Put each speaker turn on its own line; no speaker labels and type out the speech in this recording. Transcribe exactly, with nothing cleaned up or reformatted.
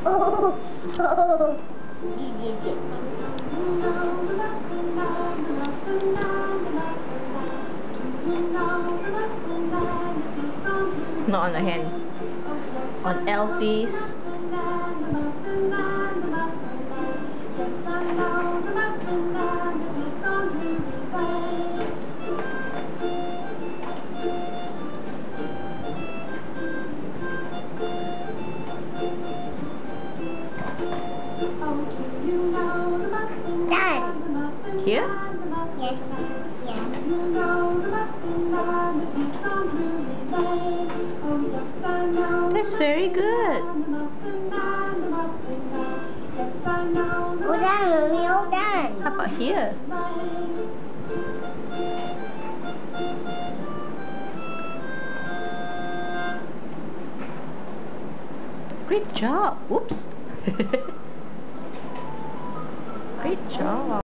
Oh, oh.
Not on the hand. On L, please.
Done.
Here?
Yes. Yeah.
That's very good.
All done, Mommy. All done.
How about here? Great job. Oops. Great job.